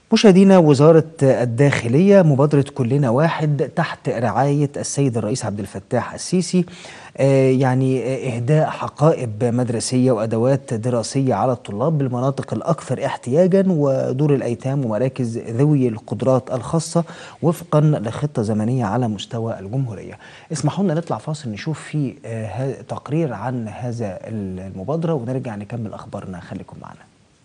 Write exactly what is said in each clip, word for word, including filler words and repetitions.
مشاهدينا، وزارة الداخلية مبادرة كلنا واحد تحت رعاية السيد الرئيس عبد الفتاح السيسي، آه يعني آه إهداء حقائب مدرسية وأدوات دراسية على الطلاب بالمناطق الأكثر احتياجا ودور الأيتام ومراكز ذوي القدرات الخاصة وفقا لخطة زمنية على مستوى الجمهورية. اسمحوا لنا نطلع فاصل نشوف فيه آه تقرير عن هذا المبادرة ونرجع نكمل أخبارنا. خليكم معنا.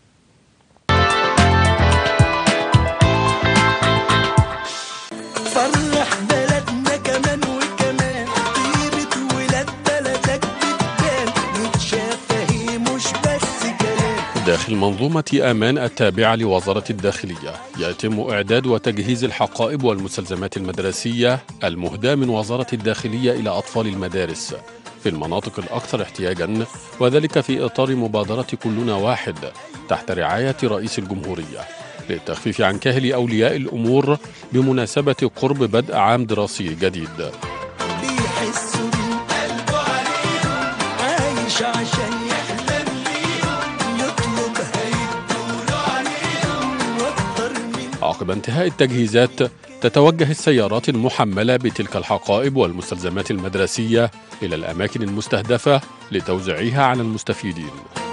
فرح بلدنا كمان وكمان، طيبة ولاد بلدك بتبان، متشافهي مش بس كلام. داخل منظومة أمان التابعة لوزارة الداخلية يتم إعداد وتجهيز الحقائب والمستلزمات المدرسية المهداة من وزارة الداخلية إلى أطفال المدارس في المناطق الأكثر احتياجاً، وذلك في إطار مبادرة كلنا واحد تحت رعاية رئيس الجمهورية للتخفيف عن كاهل أولياء الأمور بمناسبة قرب بدء عام دراسي جديد. بيحسوا بالقلب عليهم، عايش عشان يحلم ليهم، يطلب هيدوله عليهم واكتر من. عقب انتهاء التجهيزات تتوجه السيارات المحملة بتلك الحقائب والمستلزمات المدرسية إلى الأماكن المستهدفة لتوزيعها على المستفيدين.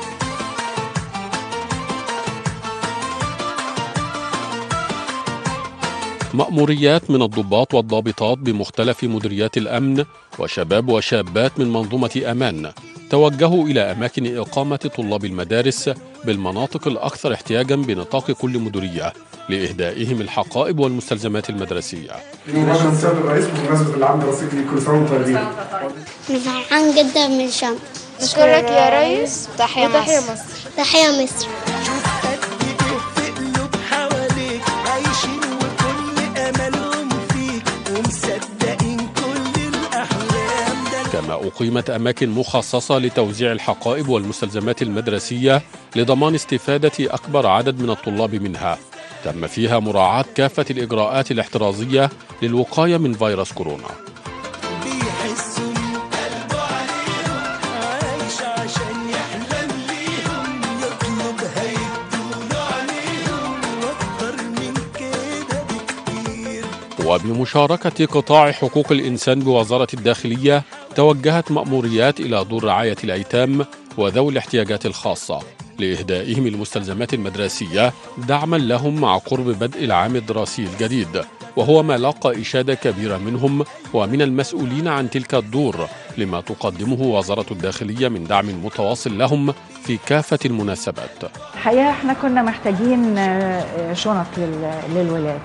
مأموريات من الضباط والضابطات بمختلف مديريات الأمن وشباب وشابات من منظومة أمان توجهوا إلى أماكن إقامة طلاب المدارس بالمناطق الأكثر احتياجاً بنطاق كل مديرية لإهدائهم الحقائب والمستلزمات المدرسية. مباشرة السيد الرئيس بمناسبة العام الدراسي كل سنة وانتم طيبين. أنا فرحان جدا من الشنطة. أشكرك يا ريس. تحيا مصر. تحيا مصر. شوف قد ايه في قلوب حواليك عايشين وكل املهم فيك ومصدقين كل الاحلام ده. كما أقيمت أماكن مخصصة لتوزيع الحقائب والمستلزمات المدرسية لضمان استفادة أكبر عدد من الطلاب منها. تم فيها مراعاة كافة الإجراءات الاحترازية للوقاية من فيروس كورونا. بيحسوا بالقلب عليهم، عايش عشان يحلم ليهم، يطلب هيدوله عليهم واكتر من كده بكتير. وبمشاركة قطاع حقوق الإنسان بوزارة الداخلية توجهت مأموريات إلى دور رعاية الأيتام وذوي الاحتياجات الخاصة لإهدائهم المستلزمات المدرسية دعما لهم مع قرب بدء العام الدراسي الجديد، وهو ما لاقى إشادة كبيرة منهم ومن المسؤولين عن تلك الدور لما تقدمه وزارة الداخلية من دعم متواصل لهم في كافة المناسبات. الحقيقة احنا كنا محتاجين شنط للولاد،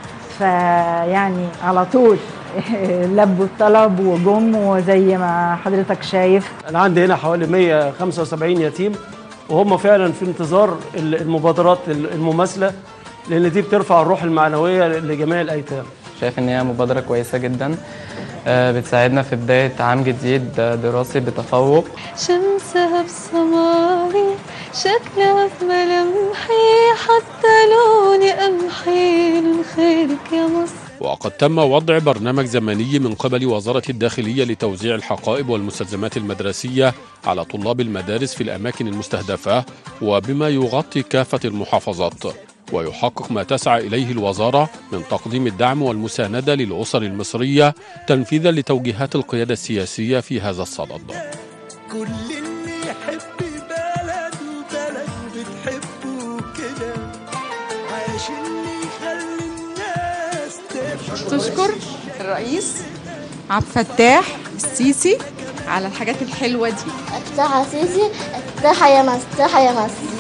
فيعني على طول لبوا الطلب وجم، وزي ما حضرتك شايف أنا عندي هنا حوالي مئة وخمسة وسبعين يتيم، وهم فعلا في انتظار المبادرات المماثلة، لأن دي بترفع الروح المعنوية لجميع الأيتام. شايف إن هي مبادرة كويسة جدا، بتساعدنا في بداية عام جديد دراسي بتفوق. شمسها بسماري، شكلها في ملامحي، حتى لوني قمحي، من خيرك يا مصر. وقد تم وضع برنامج زمني من قبل وزارة الداخلية لتوزيع الحقائب والمستلزمات المدرسية على طلاب المدارس في الأماكن المستهدفة، وبما يغطي كافة المحافظات ويحقق ما تسعى إليه الوزارة من تقديم الدعم والمساندة للأسر المصرية تنفيذا لتوجيهات القيادة السياسية في هذا الصدد. كل اللي يحب بلد وبلد بتحبه كده، عايش اللي يخلي الناس تفرح. تشكر الرئيس عبد الفتاح السيسي على الحاجات الحلوة دي. افتح يا سيسي، افتح يا مصر، افتح يا مصر.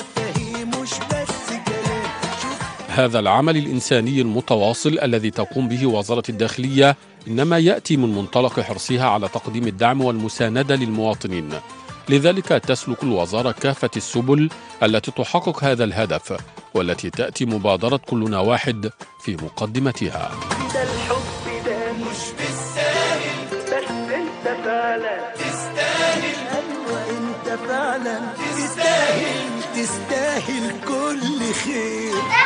هذا العمل الإنساني المتواصل الذي تقوم به وزارة الداخلية إنما يأتي من منطلق حرصها على تقديم الدعم والمساندة للمواطنين، لذلك تسلك الوزارة كافة السبل التي تحقق هذا الهدف، والتي تأتي مبادرة كلنا واحد في مقدمتها. ده الحب ده مش بالساهل، بس انت فعلا تستاهل. ايوه انت فعلا تستاهل، تستاهل كل خير.